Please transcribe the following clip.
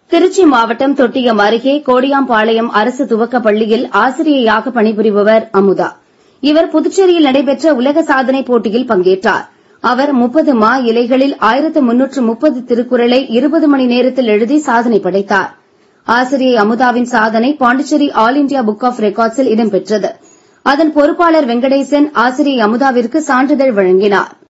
திருச்சி மாவட்டம் தொட்டியம் அருகே கோடியாம்பாளையம் அரசு துவக்கப் பள்ளியில் ஆசிரியையாக பணிபுரிபவர் அமுதா. இவர் புதுச்சேரியில் நடைபெற்ற உலக சாதனை போட்டியில் பங்கேற்றார். அவர் 30 மா இலைகளில் 1330 திருக்குறளை 20 மணி நேரத்தில் எழுதி சாதனை படைத்தார். ஆசிரியை அமுதாவின் சாதனை Pondicherry all India book of ரெக்கார்ட்ஸில் இடம்பெற்றது. அதன் பொறுப்பாளர் வெங்கடேசன் ஆசிரியை அமுதாவிற்கு சான்றிதழ் வழங்கினார்.